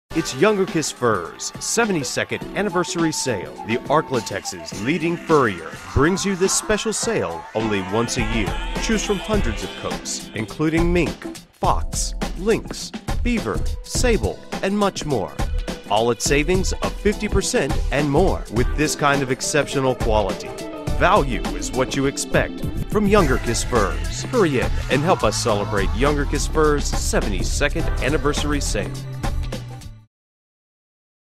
It's Jungerkes Furs' 72nd anniversary sale. The Ark-La-Tex's leading furrier brings you this special sale only once a year. Choose from hundreds of coats, including mink, fox, lynx, beaver, sable, and much more. All at savings of 50% and more. With this kind of exceptional quality, value is what you expect from Jungerkes Furs. Hurry in and help us celebrate Jungerkes Furs' 72nd anniversary sale.